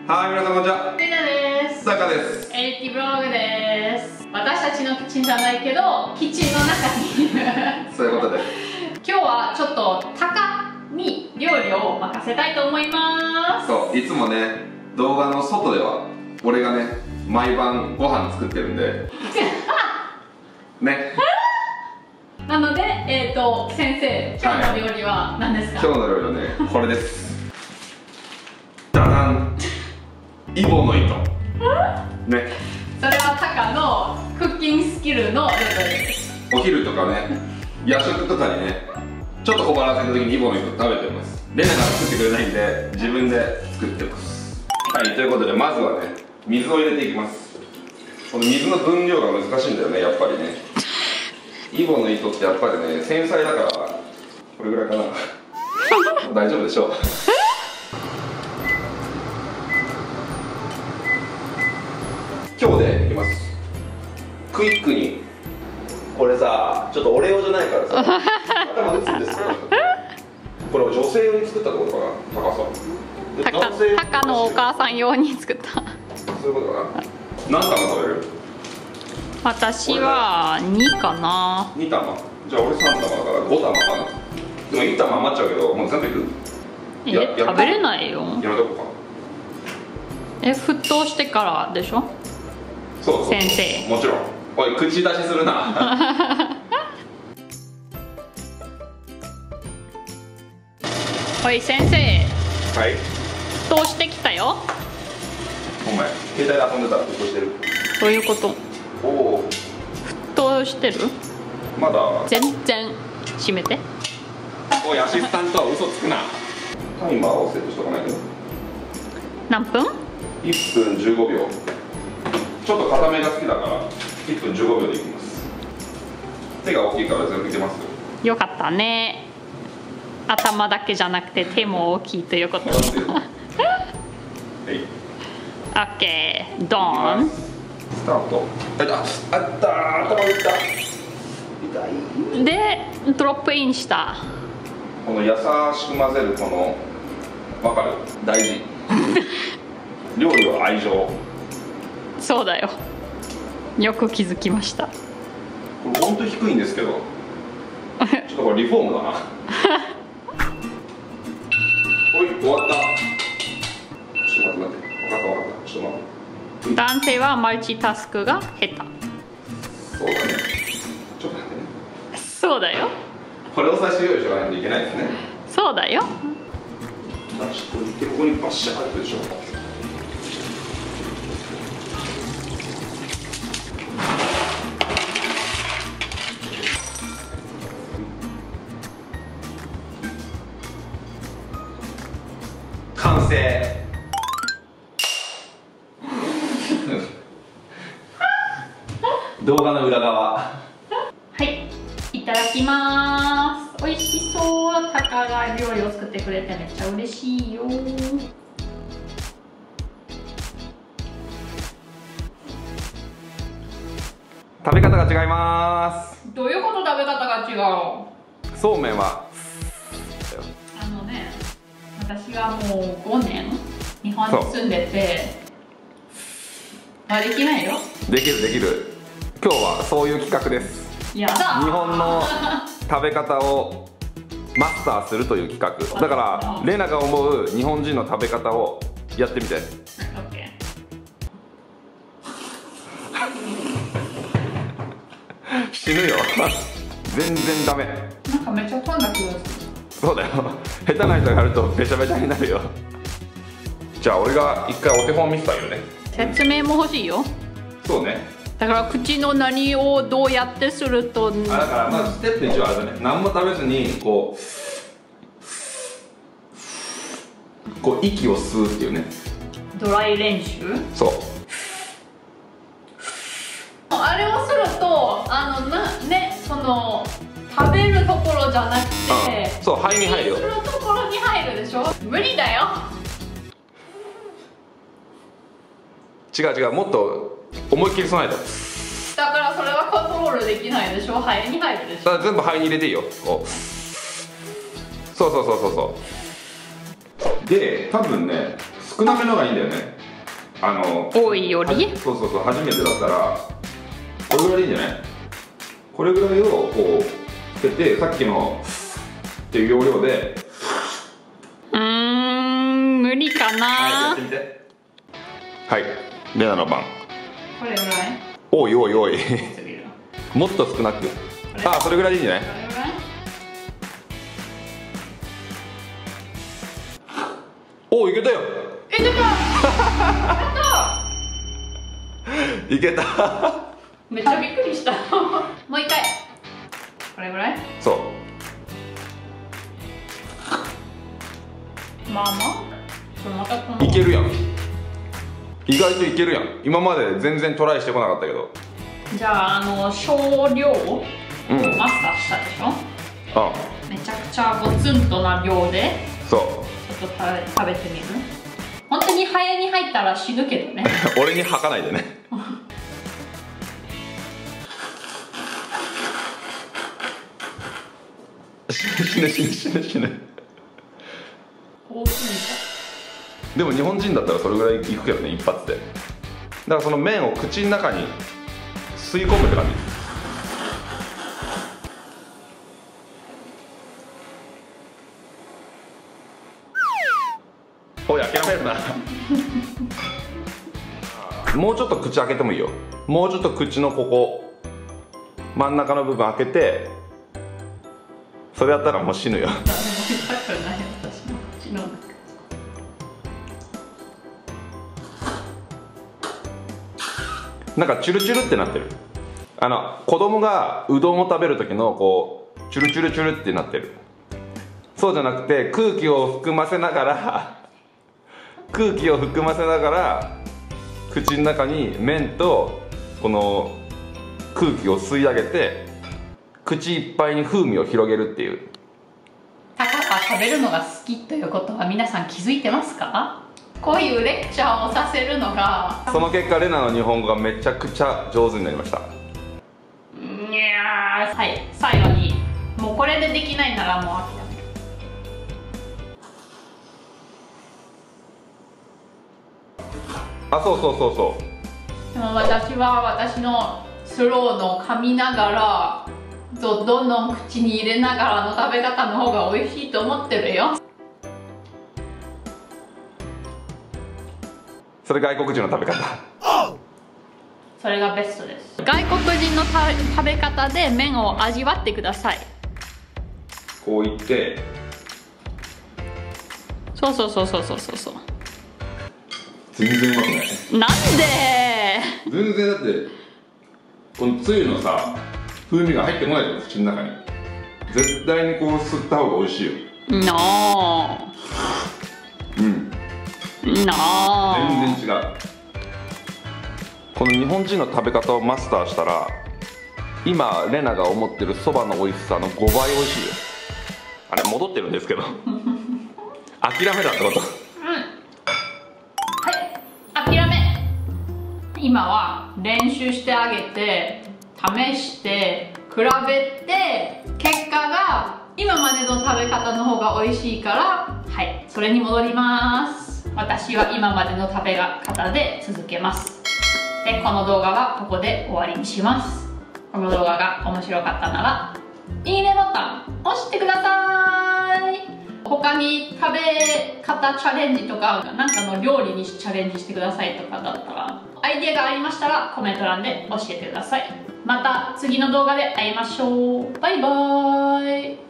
はい、皆さんこんにちは。 みなです。 さかです。 エリティブログです。私たちのキッチンじゃないけど、キッチンの中にいる。 そういうことで。 今日はちょっとタカに料理を任せたいと思います。 そう、いつもね、動画の外では俺がね、毎晩ご飯作ってるんでね。 なので、先生、今日の料理は何ですか？ 今日の料理はね、これです。ダダン、イボの糸ね。 それはタカのクッキングスキルのレベルです。 お昼とかね、夜食とかにね、ちょっと小腹空いた時にイボの糸食べてます。レナが作ってくれないんで、自分で作ってます。はい、ということでまずはね、水を入れていきます。この水の分量が難しいんだよね、やっぱりね。イボの糸ってやっぱりね、繊細だから、これぐらいかな。大丈夫でしょう。今日でいきます。クイックに。これさ、ちょっと俺用じゃないからさ、頭打つんですよ。これは女性用に作ったってことかな、高さ。 タカのお母さん用に作った。 そういうことかな。何玉食べる？ 私は2かな。 2玉。じゃあ俺3玉だから5玉かな。でも1玉余っちゃうけど、もう全部いく？ 食べれないよ。 やめとこうか。 沸騰してからでしょ？ そうそう、 先生。 もちろん。おい、口出しするな。 おい先生。 はい。 沸騰してきたよ。 お前、携帯で遊んでたら沸騰してる。 どういうこと？ おお。 沸騰してる？ まだ。 全然閉めて。 おい、アシスタントは嘘つくな。タイマーをセットしとかないけど。 何分 ？1分15秒。ちょっと固めが好きだから1分15秒でいきます。手が大きいから全部いけますよ。 よかったね。頭だけじゃなくて手も大きいということ。はい。オッケー、ドーン。 スタート。あった、頭打った。痛い。 で、ドロップインした。 この優しく混ぜるこの、わかる？大事。料理は愛情。 そうだよ。よく気づきました。 これ本当に低いんですけど。ちょっとこれリフォームだな。おい、終わった。ちょっと待って。分かった。ちょっと待って。 男性はマルチタスクが下手。 そうだね。ちょっと待ってね。 そうだよ。 これを最初用意しておかないといけないですね。 そうだよ。 ここにバッシャー入ってるでしょ。完成。動画の裏側。 はい、いただきます。美味しそう。タカが料理を作ってくれてめっちゃ嬉しいよ。 食べ方が違います。 どういうこと食べ方が違う？ そうめんは私がもう5年日本に住んでてできないよ。 できる。今日はそういう企画です。 やだ。 日本の食べ方をマスターするという企画だから、レナが思う日本人の食べ方をやってみて。死ぬよ。全然ダメ。 なんかめっちゃ飛んだ気がする。 そうだよ。下手な人がやるとべちゃべちゃになるよ。じゃあ俺が一回お手本見せてあげるね。 説明も欲しいよ。そうね。だから口の何をどうやってすると。 だからまずステップ1はあれだね。何も食べずにこう息を吸うっていうね。 ドライ練習。 そう。 あれをするとその食べるところじゃなくて、 そう、肺に入るよ。 するところに入るでしょ。無理だよ。 違う、もっと思いっきり備えた。 だからそれはコントロールできないでしょ。肺に入るでしょ。 だから全部肺に入れていいよ。こう。そう。で、多分ね、 少なめのがいいんだよね。 多いより。 そうそうそう、初めてだったらこれぐらいでいいんじゃない？これぐらいをこうつけて、さっきのっていう要領で。 無理かな。 はい、やってみて。はい、レナの番。 これぐらい。 多い多い多い。もっと少なく。ああ、それぐらいでいいんじゃない？ これぐらい。 おお、いけたよ。 いけた。 いけた。 めっちゃびっくりした。もう一回。これぐらい。 そう。 まあまあ。 いけるやん。意外といけるやん。今まで全然トライしてこなかったけど。 じゃあ少量をマスターしたでしょ。 ああ、 めちゃくちゃゴツンとな量で。 そう。 ちょっと食べてみる。本当に肺に入ったら死ぬけどね。 俺に吐かないでね。死ぬ死ぬ死ぬ死ぬ。でも日本人だったらそれぐらいいくけどね、一発で。だからその麺を口の中に吸い込むって感じ。おい、諦めるな。もうちょっと口開けてもいいよ。もうちょっと口のここ真ん中の部分開けて、それやったらもう死ぬよ。なんかチュルチュルってなってる。子供がうどんを食べる時のこうチュルチュルチュルってなってる。そうじゃなくて、空気を含ませながら口の中に麺とこの空気を吸い上げて、口いっぱいに風味を広げるっていう。 タカが食べるのが好きということは皆さん気づいてますか？こういうレクチャーをさせるのが、 その結果レナの日本語がめちゃくちゃ上手になりました。 いやー、はい、最後にもうこれでできないならもう諦める。 あ、そうそうそうそう。 でも私は私のスローの噛みながらどんどん口に入れながらの食べ方の方が美味しいと思ってるよ。 それ外国人の食べ方。 それがベストです。外国人の食べ方で麺を味わってください。 こう言って、 そう全然うまくない。 なんで？ 全然だってこのつゆのさ風味が入ってこないじゃん、口の中に。絶対にこう吸った方が美味しいよ。全然違う。この日本人の食べ方をマスターしたら、今レナが思ってるそばの美味しさの5倍美味しいよ。あれ戻ってるんですけど。諦めだってこと。 今は練習してあげて、試して比べて、結果が今までの食べ方の方が美味しいから、はい、それに戻ります。私は今までの食べ方で続けます。で、この動画はここで終わりにします。この動画が面白かったならいいねボタン押してください。他に食べ方チャレンジとか、なんかの料理にチャレンジしてくださいとかだったら、アイデアがありましたらコメント欄で教えてください。また次の動画で会いましょう。バイバーイ。